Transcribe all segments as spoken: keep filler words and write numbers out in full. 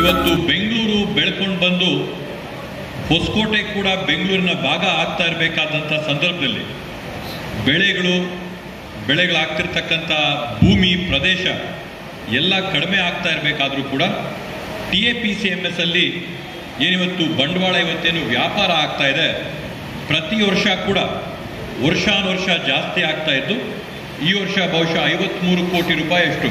ಇವತ್ತು ಬೆಂಗಳೂರು ಬೆಳ್ಕೊಂಡು ಬಂದು ಹೊಸಕೋಟೆ ಕೂಡ ಬೆಂಗಳೂರಿನ ಭಾಗ ಆಗ್ತಾ ಇರಬೇಕಾದಂಥ ಸಂದರ್ಭದಲ್ಲಿ ಬೆಳೆಗಳು ಬೆಳೆಗಳಾಗ್ತಿರ್ತಕ್ಕಂಥ ಭೂಮಿ ಪ್ರದೇಶ ಎಲ್ಲ ಕಡಿಮೆ ಆಗ್ತಾ ಇರಬೇಕಾದ್ರೂ ಕೂಡ T A P C M S ಅಲ್ಲಿ ಏನಿವತ್ತು ಬಂಡವಾಳ ಇವತ್ತೇನು ವ್ಯಾಪಾರ ಆಗ್ತಾ ಇದೆ, ಪ್ರತಿ ವರ್ಷ ಕೂಡ ವರ್ಷಾನುವರ್ಷ ಜಾಸ್ತಿ ಆಗ್ತಾ ಇದ್ದು ಈ ವರ್ಷ ಬಹುಶಃ ಐವತ್ಮೂರು ಕೋಟಿ ರೂಪಾಯಿಯಷ್ಟು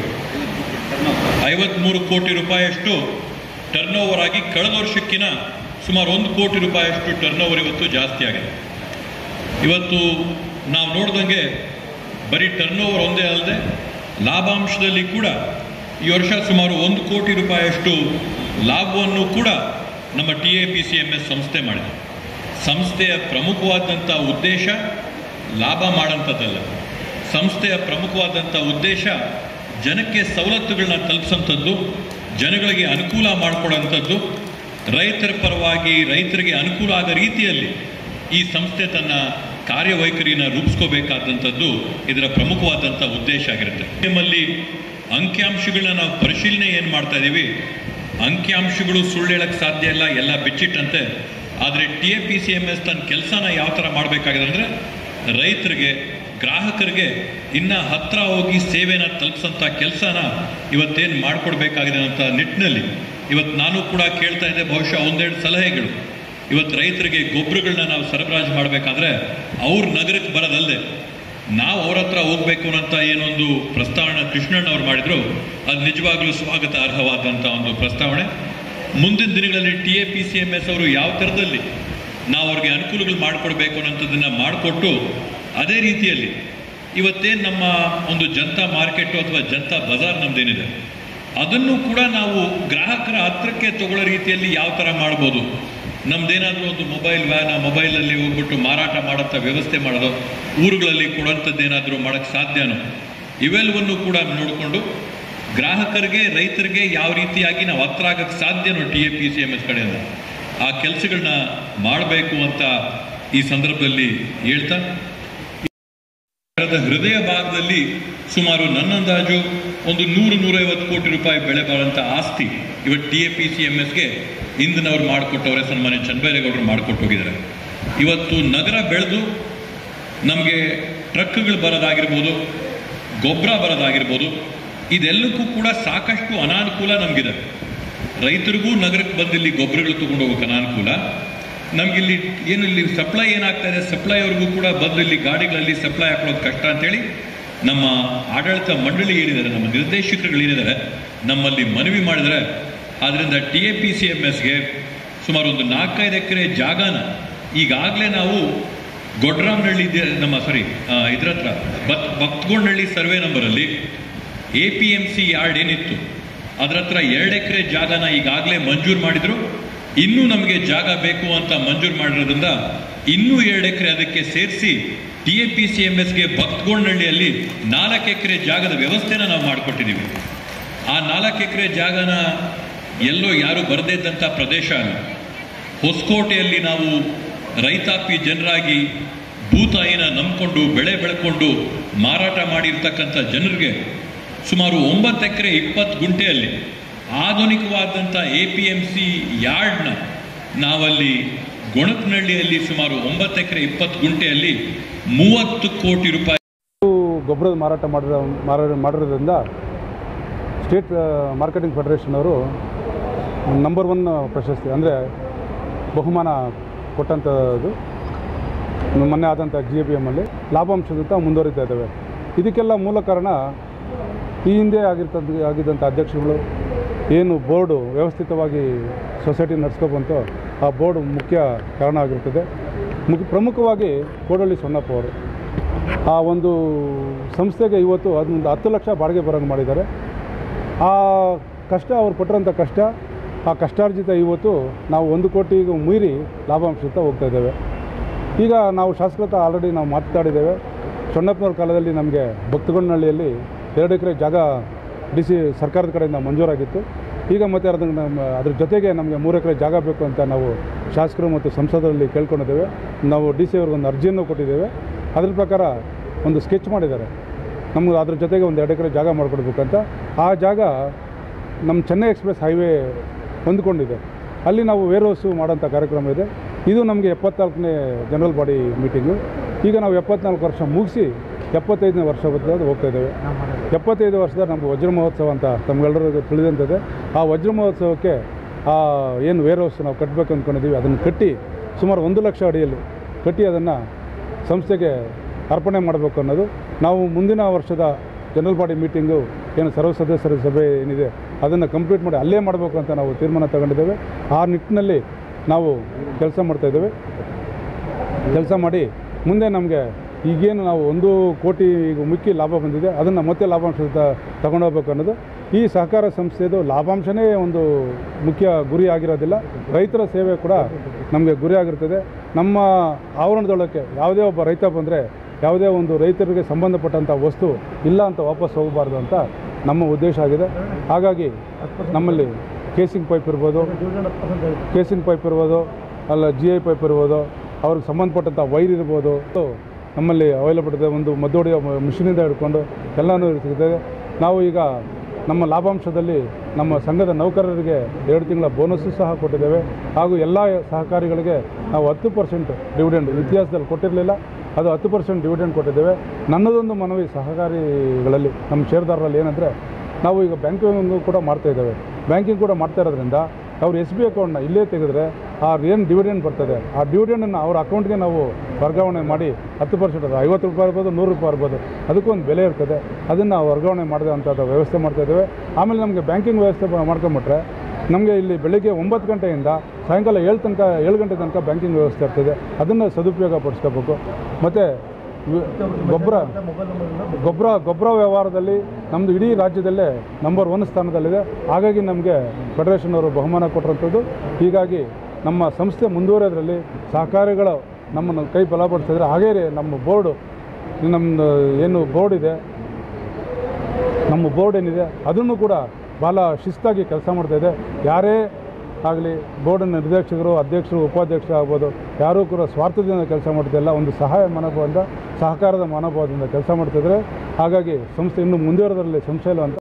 ಐವತ್ಮೂರು ಕೋಟಿ ರೂಪಾಯಿಯಷ್ಟು ಟರ್ನ್ ಓವರ್ ಆಗಿ ಕಳೆದ ವರ್ಷಕ್ಕಿಂತ ಸುಮಾರು ಒಂದು ಕೋಟಿ ರೂಪಾಯಿಯಷ್ಟು ಟರ್ನ್ ಓವರ್ ಇವತ್ತು ಜಾಸ್ತಿ ಆಗಿದೆ. ಇವತ್ತು ನಾವು ನೋಡ್ದಂಗೆ ಬರೀ ಟರ್ನ್ ಓವರ್ ಒಂದೇ ಅಲ್ಲದೆ ಲಾಭಾಂಶದಲ್ಲಿ ಕೂಡ ಈ ವರ್ಷ ಸುಮಾರು ಒಂದು ಕೋಟಿ ರೂಪಾಯಿಯಷ್ಟು ಲಾಭವನ್ನು ಕೂಡ ನಮ್ಮ T A P C M S ಸಂಸ್ಥೆ ಮಾಡಿದೆ. ಸಂಸ್ಥೆಯ ಪ್ರಮುಖವಾದಂಥ ಉದ್ದೇಶ ಲಾಭ ಮಾಡೋಂಥದ್ದಲ್ಲ. ಸಂಸ್ಥೆಯ ಪ್ರಮುಖವಾದಂಥ ಉದ್ದೇಶ ಜನಕ್ಕೆ ಸವಲತ್ತುಗಳನ್ನ ತಲುಪಿಸೋಂಥದ್ದು, ಜನಗಳಿಗೆ ಅನುಕೂಲ ಮಾಡಿಕೊಡೋಂಥದ್ದು, ರೈತರ ಪರವಾಗಿ ರೈತರಿಗೆ ಅನುಕೂಲ ಆದ ರೀತಿಯಲ್ಲಿ ಈ ಸಂಸ್ಥೆ ತನ್ನ ಕಾರ್ಯವೈಖರಿನ ರೂಪಿಸ್ಕೋಬೇಕಾದಂಥದ್ದು ಇದರ ಪ್ರಮುಖವಾದಂಥ ಉದ್ದೇಶ ಆಗಿರುತ್ತೆ. ನಿಮ್ಮಲ್ಲಿ ಅಂಕಿಅಂಶಗಳನ್ನ ನಾವು ಪರಿಶೀಲನೆ ಏನು ಮಾಡ್ತಾ ಇದ್ದೀವಿ, ಅಂಕಿಅಂಶಗಳು ಸುಳ್ಳು ಹೇಳಕ್ಕೆ ಸಾಧ್ಯ ಇಲ್ಲ, ಎಲ್ಲ ಬಿಚ್ಚಿಟ್ಟಂತೆ. ಆದರೆ T A P C M S ತನ್ನ ಕೆಲಸನ ಯಾವ ಥರ ಮಾಡಬೇಕಾಗಿದೆ ಅಂದರೆ ರೈತರಿಗೆ ಗ್ರಾಹಕರಿಗೆ ಇನ್ನು ಹತ್ತಿರ ಹೋಗಿ ಸೇವೆನ ತಲುಪಿಸೋಂಥ ಕೆಲಸನ ಇವತ್ತೇನು ಮಾಡಿಕೊಡ್ಬೇಕಾಗಿದೆ ಅಂತ ನಿಟ್ಟಿನಲ್ಲಿ ಇವತ್ತು ನಾನು ಕೂಡ ಕೇಳ್ತಾ ಇದ್ದೆ. ಬಹುಶಃ ಒಂದೆರಡು ಸಲಹೆಗಳು ಇವತ್ತು ರೈತರಿಗೆ ಗೊಬ್ಬರಗಳನ್ನ ನಾವು ಸರಬರಾಜು ಮಾಡಬೇಕಾದ್ರೆ ಅವ್ರ ನಗರಕ್ಕೆ ಬರೋದಲ್ಲದೆ ನಾವು ಅವ್ರ ಹತ್ರ ಹೋಗ್ಬೇಕು ಅನ್ನೋಂಥ ಏನೊಂದು ಪ್ರಸ್ತಾವನೆ ಕೃಷ್ಣಣ್ಣ ಅವ್ರು ಮಾಡಿದ್ರು, ಅದು ನಿಜವಾಗ್ಲೂ ಸ್ವಾಗತ ಅರ್ಹವಾದಂಥ ಒಂದು ಪ್ರಸ್ತಾವನೆ. ಮುಂದಿನ ದಿನಗಳಲ್ಲಿ T A P C M S ಅವರು ಯಾವ ಥರದಲ್ಲಿ ನಾವು ಅವ್ರಿಗೆ ಅನುಕೂಲಗಳು ಮಾಡಿಕೊಡ್ಬೇಕು ಅನ್ನೋಂಥದ್ದನ್ನು ಮಾಡಿಕೊಟ್ಟು ಅದೇ ರೀತಿಯಲ್ಲಿ ಇವತ್ತೇನು ನಮ್ಮ ಒಂದು ಜನತಾ ಮಾರ್ಕೆಟು ಅಥವಾ ಜನತಾ ಬಜಾರ್ ನಮ್ದೇನಿದೆ ಅದನ್ನು ಕೂಡ ನಾವು ಗ್ರಾಹಕರ ಹತ್ರಕ್ಕೆ ತಗೊಳ್ಳೋ ರೀತಿಯಲ್ಲಿ ಯಾವ ಥರ ಮಾಡ್ಬೋದು. ನಮ್ದೇನಾದರೂ ಒಂದು ಮೊಬೈಲ್ ವ್ಯಾನ್ ಆ ಮೊಬೈಲಲ್ಲಿ ಹೋಗ್ಬಿಟ್ಟು ಮಾರಾಟ ಮಾಡೋಂಥ ವ್ಯವಸ್ಥೆ ಮಾಡೋದು, ಊರುಗಳಲ್ಲಿ ಕೊಡೋಂಥದ್ದೇನಾದರೂ ಮಾಡೋಕ್ಕೆ ಸಾಧ್ಯನೋ, ಇವೆಲ್ಲವನ್ನು ಕೂಡ ನೋಡಿಕೊಂಡು ಗ್ರಾಹಕರಿಗೆ ರೈತರಿಗೆ ಯಾವ ರೀತಿಯಾಗಿ ನಾವು ಹತ್ರ ಆಗಕ್ಕೆ ಸಾಧ್ಯನೋ T A P C M S ಕಡೆಯಿಂದ ಆ ಕೆಲಸಗಳನ್ನ ಮಾಡಬೇಕು ಅಂತ ಈ ಸಂದರ್ಭದಲ್ಲಿ ಹೇಳ್ತಾ, ಹೃದಯ ಭಾಗದಲ್ಲಿ ಸುಮಾರು ನನ್ನ ಅಂದಾಜು ಒಂದು ನೂರು ನೂರೈವತ್ತು ಕೋಟಿ ರೂಪಾಯಿ ಬೆಳೆ ಬಾಳುವಂಥ ಆಸ್ತಿ ಇವತ್ತು T A P C M ಎಸ್ಗೆ ಇಂದಿನವ್ರು ಮಾಡಿಕೊಟ್ಟವ್ರೆ, ಸನ್ಮಾನ್ಯ ಚನ್ನಬೈರೇಗೌಡರು ಮಾಡಿಕೊಟ್ಟು ಹೋಗಿದ್ದಾರೆ. ಇವತ್ತು ನಗರ ಬೆಳೆದು ನಮಗೆ ಟ್ರಕ್ಗಳು ಬರೋದಾಗಿರ್ಬೋದು, ಗೊಬ್ಬರ ಬರೋದಾಗಿರ್ಬೋದು, ಇದೆಲ್ಲಕ್ಕೂ ಕೂಡ ಸಾಕಷ್ಟು ಅನಾನುಕೂಲ ನಮಗಿದೆ. ರೈತರಿಗೂ ನಗರಕ್ಕೆ ಬಂದಿಲ್ಲಿ ಗೊಬ್ಬರಗಳು ತೊಗೊಂಡು ಹೋಗೋಕೆ ಅನಾನುಕೂಲ, ನಮಗಿಲ್ಲಿ ಏನು ಇಲ್ಲಿ ಸಪ್ಲೈ ಏನಾಗ್ತಾ ಇದೆ ಸಪ್ಲೈ ಅವ್ರಿಗೂ ಕೂಡ ಬಂದು ಇಲ್ಲಿ ಗಾಡಿಗಳಲ್ಲಿ ಸಪ್ಲೈ ಹಾಕೊಳ್ಳೋದು ಕಷ್ಟ ಅಂತೇಳಿ ನಮ್ಮ ಆಡಳಿತ ಮಂಡಳಿ ಏನಿದ್ದಾರೆ, ನಮ್ಮ ನಿರ್ದೇಶಕರುಗಳೇನಿದ್ದಾರೆ ನಮ್ಮಲ್ಲಿ ಮನವಿ ಮಾಡಿದರೆ ಆದ್ದರಿಂದ T A P C M ಎಸ್ಗೆ ಸುಮಾರು ಒಂದು ನಾಲ್ಕೈದು ಎಕರೆ ಜಾಗನ ಈಗಾಗಲೇ ನಾವು ಗೊಡ್ರಾಮ್ನಹಳ್ಳಿ ನಮ್ಮ ಸಾರಿ ಇದ್ರ ಹತ್ರ ಬತ್ ಭಕ್ತಗೊಂಡಹಳ್ಳಿ ಸರ್ವೆ ನಂಬರಲ್ಲಿ A P M C yard ಏನಿತ್ತು ಅದರ ಹತ್ರ ಎರಡು ಎಕರೆ ಜಾಗನ ಈಗಾಗಲೇ ಮಂಜೂರು ಮಾಡಿದ್ರು. ಇನ್ನೂ ನಮಗೆ ಜಾಗ ಬೇಕು ಅಂತ ಮಂಜೂರು ಮಾಡಿರೋದ್ರಿಂದ ಇನ್ನೂ ಎರಡು ಎಕರೆ ಅದಕ್ಕೆ ಸೇರಿಸಿ T A P C M ಎಸ್ಗೆ ಭಕ್ತಗೊಂಡಹಳ್ಳಿಯಲ್ಲಿ ನಾಲ್ಕು ಎಕರೆ ಜಾಗದ ವ್ಯವಸ್ಥೆನ ನಾವು ಮಾಡಿಕೊಟ್ಟಿದ್ದೀವಿ. ಆ ನಾಲ್ಕು ಎಕರೆ ಜಾಗನ ಎಲ್ಲೋ ಯಾರು ಬರದೇ ಇದ್ದಂಥ ಪ್ರದೇಶ ಅಲ್ಲ. ಹೊಸಕೋಟೆಯಲ್ಲಿ ನಾವು ರೈತಾಪಿ ಜನರಾಗಿ ಭೂತಾಯಿನ ನಂಬಿಕೊಂಡು ಬೆಳೆ ಬೆಳ್ಕೊಂಡು ಮಾರಾಟ ಮಾಡಿರ್ತಕ್ಕಂಥ ಜನರಿಗೆ ಸುಮಾರು ಒಂಬತ್ತು ಎಕರೆ ಇಪ್ಪತ್ತು ಗುಂಟೆಯಲ್ಲಿ ಆಧುನಿಕವಾದಂಥ ಎ ಪಿ ಎಮ್ ಸಿ ಯಾರ್ಡ್ನ ನಾವಲ್ಲಿ ಗೊಣಕನಹಳ್ಳಿಯಲ್ಲಿ ಸುಮಾರು ಒಂಬತ್ತು ಎಕರೆ ಇಪ್ಪತ್ತು ಗುಂಟೆಯಲ್ಲಿ ಮೂವತ್ತು ಕೋಟಿ ರೂಪಾಯಿ ಗೊಬ್ಬರದ ಮಾರಾಟ ಮಾಡಿರೋ ಮಾಡಿರೋದ್ರಿಂದ ಸ್ಟೇಟ್ ಮಾರ್ಕೆಟಿಂಗ್ ಫೆಡರೇಷನ್ ಅವರು ನಂಬರ್ ಒನ್ ಪ್ರಶಸ್ತಿ ಅಂದರೆ ಬಹುಮಾನ ಕೊಟ್ಟಂಥದ್ದು ಮೊನ್ನೆ ಆದಂಥ ಜಿ ಎ ಬಿ ಎಮ್ಮಲ್ಲಿ ಲಾಭಾಂಶದಂತ ಮುಂದುವರಿತಾ ಇದ್ದಾವೆ. ಇದಕ್ಕೆಲ್ಲ ಮೂಲ ಕಾರಣ ಈ ಹಿಂದೆ ಆಗಿರ್ತಂಥ ಆಗಿದ್ದಂಥ ಅಧ್ಯಕ್ಷರುಗಳು ಏನು ಬೋರ್ಡು ವ್ಯವಸ್ಥಿತವಾಗಿ ಸೊಸೈಟಿ ನಡೆಸ್ಕೊಬಂತು ಆ ಬೋರ್ಡ್ ಮುಖ್ಯ ಕಾರಣ ಆಗಿರ್ತದೆ. ಮುಖ್ಯ ಪ್ರಮುಖವಾಗಿ ಕೋಡಳ್ಳಿ ಸೊನ್ನಪ್ಪ ಅವರು ಆ ಒಂದು ಸಂಸ್ಥೆಗೆ ಇವತ್ತು ಅದೊಂದು ಹತ್ತು ಲಕ್ಷ ಬಾಡಿಗೆ ಬರೋಂಗೆ ಮಾಡಿದ್ದಾರೆ. ಆ ಕಷ್ಟ ಅವ್ರು ಪಟ್ಟಿರೋಂಥ ಕಷ್ಟ, ಆ ಕಷ್ಟಾರ್ಜಿತ ಇವತ್ತು ನಾವು ಒಂದು ಕೋಟಿಗೂ ಮೀರಿ ಲಾಭಾಂಶದ ಹೋಗ್ತಾ ಇದ್ದೇವೆ. ಈಗ ನಾವು ಶಾಸಕರ ಆಲ್ರೆಡಿ ನಾವು ಮಾತಾಡಿದ್ದೇವೆ. ಸೊನ್ನಪ್ಪನವ್ರ ಕಾಲದಲ್ಲಿ ನಮಗೆ ಭಕ್ತಗೊಂಡನಹಳ್ಳಿಯಲ್ಲಿ ಎರಡು ಎಕರೆ ಜಾಗ ಡಿ ಸಿ ಸರ್ಕಾರದ ಕಡೆಯಿಂದ ಮಂಜೂರಾಗಿತ್ತು. ಈಗ ಮತ್ತೆ ಅದನ್ನು ನಮ್ಮ ಅದ್ರ ಜೊತೆಗೆ ನಮಗೆ ಮೂರು ಎಕರೆ ಜಾಗ ಬೇಕು ಅಂತ ನಾವು ಶಾಸಕರು ಮತ್ತು ಸಂಸದರಲ್ಲಿ ಕೇಳ್ಕೊಂಡಿದ್ದೇವೆ. ನಾವು ಡಿ ಸಿ ಅವ್ರಿಗೊಂದು ಅರ್ಜಿಯನ್ನು ಕೊಟ್ಟಿದ್ದೇವೆ. ಅದ್ರ ಪ್ರಕಾರ ಒಂದು ಸ್ಕೆಚ್ ಮಾಡಿದ್ದಾರೆ, ನಮ್ಗೆ ಅದ್ರ ಜೊತೆಗೆ ಒಂದು ಎರಡು ಎಕರೆ ಜಾಗ ಮಾಡಿಕೊಡ್ಬೇಕಂತ. ಆ ಜಾಗ ನಮ್ಮ ಚೆನ್ನೈ ಎಕ್ಸ್ಪ್ರೆಸ್ ಹೈವೇ ಹೊಂದ್ಕೊಂಡಿದೆ. ಅಲ್ಲಿ ನಾವು ವೇರ್ ಹೌಸು ಮಾಡೋಂಥ ಕಾರ್ಯಕ್ರಮ ಇದೆ. ಇದು ನಮಗೆ ಎಪ್ಪತ್ನಾಲ್ಕನೇ ಜನರಲ್ ಬಾಡಿ ಮೀಟಿಂಗು. ಈಗ ನಾವು ಎಪ್ಪತ್ನಾಲ್ಕು ವರ್ಷ ಮುಗಿಸಿ ಎಪ್ಪತ್ತೈದನೇ ವರ್ಷ ಬರ್ತದೆ ಹೋಗ್ತಾ ಇದ್ದೇವೆ. ಎಪ್ಪತ್ತೈದು ವರ್ಷದ ನಮ್ಮ ವಜ್ರ ಮಹೋತ್ಸವ ಅಂತ ತಮ್ಗೆಲ್ಲರಿಗೂ ತಿಳಿದಂಥದ್ದೇ. ಆ ವಜ್ರ ಮಹೋತ್ಸವಕ್ಕೆ ಆ ಏನು ವೇರ್ ಹೌಸ್ ನಾವು ಕಟ್ಟಬೇಕು ಅಂದ್ಕೊಂಡಿದ್ದೀವಿ, ಅದನ್ನು ಕಟ್ಟಿ ಸುಮಾರು ಒಂದು ಲಕ್ಷ ಅಡಿಯಲ್ಲಿ ಕಟ್ಟಿ ಅದನ್ನು ಸಂಸ್ಥೆಗೆ ಅರ್ಪಣೆ ಮಾಡಬೇಕು ಅನ್ನೋದು. ನಾವು ಮುಂದಿನ ವರ್ಷದ ಜನರಲ್ ಬಾಡಿ ಮೀಟಿಂಗು ಏನು ಸರ್ವ ಸದಸ್ಯರ ಸಭೆ ಏನಿದೆ ಅದನ್ನು ಕಂಪ್ಲೀಟ್ ಮಾಡಿ ಅಲ್ಲೇ ಮಾಡಬೇಕು ಅಂತ ನಾವು ತೀರ್ಮಾನ ತಗೊಂಡಿದ್ದೇವೆ. ಆ ನಿಟ್ಟಿನಲ್ಲಿ ನಾವು ಕೆಲಸ ಮಾಡ್ತಾಯಿದ್ದೇವೆ. ಕೆಲಸ ಮಾಡಿ ಮುಂದೆ ನಮಗೆ ಈಗೇನು ನಾವು ಒಂದು ಕೋಟಿ ಈಗ ಮುಖ್ಯ ಲಾಭ ಬಂದಿದೆ, ಅದನ್ನು ಮತ್ತೆ ಲಾಭಾಂಶ ತಗೊಂಡೋಗ್ಬೇಕು ಅನ್ನೋದು. ಈ ಸಹಕಾರ ಸಂಸ್ಥೆದು ಲಾಭಾಂಶನೇ ಒಂದು ಮುಖ್ಯ ಗುರಿ ಆಗಿರೋದಿಲ್ಲ, ರೈತರ ಸೇವೆ ಕೂಡ ನಮಗೆ ಗುರಿ ಆಗಿರ್ತದೆ. ನಮ್ಮ ಆವರಣದೊಳಕ್ಕೆ ಯಾವುದೇ ಒಬ್ಬ ರೈತ ಬಂದರೆ ಯಾವುದೇ ಒಂದು ರೈತರಿಗೆ ಸಂಬಂಧಪಟ್ಟಂಥ ವಸ್ತು ಇಲ್ಲ ಅಂತ ವಾಪಸ್ ಹೋಗಬಾರ್ದು ಅಂತ ನಮ್ಮ ಉದ್ದೇಶ ಆಗಿದೆ. ಹಾಗಾಗಿ ನಮ್ಮಲ್ಲಿ ಕೇಸಿಂಗ್ ಪೈಪ್ ಇರ್ಬೋದು, ಕೇಸಿಂಗ್ ಪೈಪ್ ಇರ್ಬೋದು, ಅಲ್ಲ ಜಿ ಐ ಪೈಪ್ ಇರ್ಬೋದು, ಅವ್ರಿಗೆ ಸಂಬಂಧಪಟ್ಟಂಥ ವೈರ್ ಇರ್ಬೋದು, ನಮ್ಮಲ್ಲಿ ಅವೈಲಬಲ್ ಇದೆ. ಒಂದು ಮದ್ದೊಡೆಯೋ ಮಿಷಿನಿಂದ ಹಿಡ್ಕೊಂಡು ಎಲ್ಲನೂ ಇರ್ತದೆ. ನಾವು ಈಗ ನಮ್ಮ ಲಾಭಾಂಶದಲ್ಲಿ ನಮ್ಮ ಸಂಘದ ನೌಕರರಿಗೆ ಎರಡು ತಿಂಗಳ ಬೋನಸ್ಸು ಸಹ ಕೊಟ್ಟಿದ್ದೇವೆ. ಹಾಗೂ ಎಲ್ಲ ಸಹಕಾರಿಗಳಿಗೆ ನಾವು ಹತ್ತು ಪರ್ಸೆಂಟ್ ಡಿವಿಡೆಂಡ್ ಇತಿಹಾಸದಲ್ಲಿ ಕೊಟ್ಟಿರಲಿಲ್ಲ, ಅದು ಹತ್ತು ಪರ್ಸೆಂಟ್ ಡಿವಿಡೆಂಡ್ ಕೊಟ್ಟಿದ್ದೇವೆ. ನನ್ನದೊಂದು ಮನವಿ ಸಹಕಾರಿಗಳಲ್ಲಿ ನಮ್ಮ ಷೇರುದಾರರಲ್ಲಿ ಏನಂದರೆ, ನಾವು ಈಗ ಬ್ಯಾಂಕಿಂಗ್ ಕೂಡ ಮಾಡ್ತಾಯಿದ್ದೇವೆ. ಬ್ಯಾಂಕಿಂಗ್ ಕೂಡ ಮಾಡ್ತಾ ಇರೋದ್ರಿಂದ ಅವ್ರು ಎಸ್ ಬಿ ಅಕೌಂಟ್ನ ಇಲ್ಲೇ ತೆಗೆದ್ರೆ ಆ ಏನು ಡಿವಿಡೆಂಡ್ ಬರ್ತದೆ ಆ ಡಿವಿಡೆಂಡನ್ನು ಅವ್ರ ಅಕೌಂಟ್ಗೆ ನಾವು ವರ್ಗಾವಣೆ ಮಾಡಿ ಹತ್ತು ಪರ್ಸೆಂಟ್ ಅದು ಐವತ್ತು ರೂಪಾಯಿ ಇರ್ಬೋದು, ನೂರು ರೂಪಾಯಿ ಇರ್ಬೋದು, ಅದಕ್ಕೊಂದು ಬೆಲೆ ಇರ್ತದೆ. ಅದನ್ನು ವರ್ಗಾವಣೆ ಮಾಡಿದೆ ಅಂಥದ್ದು ವ್ಯವಸ್ಥೆ ಮಾಡ್ತಾಯಿದ್ದೇವೆ. ಆಮೇಲೆ ನಮಗೆ ಬ್ಯಾಂಕಿಂಗ್ ವ್ಯವಸ್ಥೆ ಮಾಡ್ಕೊಂಬಿಟ್ರೆ ನಮಗೆ ಇಲ್ಲಿ ಬೆಳಗ್ಗೆ ಒಂಬತ್ತು ಗಂಟೆಯಿಂದ ಸಾಯಂಕಾಲ ಏಳು ತನಕ ಏಳು ಗಂಟೆ ತನಕ ಬ್ಯಾಂಕಿಂಗ್ ವ್ಯವಸ್ಥೆ ಇರ್ತದೆ. ಅದನ್ನು ಸದುಪಯೋಗ ಪಡಿಸ್ಕೋಬೇಕು. ಮತ್ತು ಗೊಬ್ಬರ ಗೊಬ್ಬರ ಗೊಬ್ಬರ ವ್ಯವಹಾರದಲ್ಲಿ ನಮ್ಮದು ಇಡೀ ರಾಜ್ಯದಲ್ಲೇ ನಂಬರ್ ಒನ್ ಸ್ಥಾನದಲ್ಲಿದೆ. ಹಾಗಾಗಿ ನಮಗೆ ಫೆಡರೇಷನ್ ಅವರು ಬಹುಮಾನ ಕೊಟ್ಟಿರೋಂಥದ್ದು. ಹೀಗಾಗಿ ನಮ್ಮ ಸಂಸ್ಥೆ ಮುಂದುವರೆಯೋದ್ರಲ್ಲಿ ಸಹಕಾರಿಗಳು ನಮ್ಮನ್ನು ಕೈ ಬಲಪಡಿಸಿದ್ರೆ, ಹಾಗೇ ನಮ್ಮ ಬೋರ್ಡು ನಮ್ಮದು ಏನು ಬೋರ್ಡ್ ಇದೆ ನಮ್ಮ ಬೋರ್ಡ್ ಏನಿದೆ ಅದನ್ನು ಕೂಡ ಭಾಳ ಶಿಸ್ತಾಗಿ ಕೆಲಸ ಮಾಡ್ತಾಯಿದೆ. ಯಾರೇ ಆಗಲಿ ಬೋರ್ಡ್ ನಿರ್ದೇಶಕರು, ಅಧ್ಯಕ್ಷರು, ಉಪಾಧ್ಯಕ್ಷರು ಆಗ್ಬೋದು, ಯಾರೂ ಕೂಡ ಸ್ವಾರ್ಥದಿಂದ ಕೆಲಸ ಮಾಡ್ತಿಲ್ಲ. ಒಂದು ಸಹಾಯ ಮನೋಭಾವದಿಂದ, ಸಹಕಾರದ ಮನೋಭಾವದಿಂದ ಕೆಲಸ ಮಾಡ್ತಿದ್ರೆ. ಹಾಗಾಗಿ ಸಂಸ್ಥೆ ಇನ್ನೂ ಮುಂದುವರೆದ್ರಲ್ಲಿ ಸಂಶಯ ಇಲ್ಲ ಅಂತ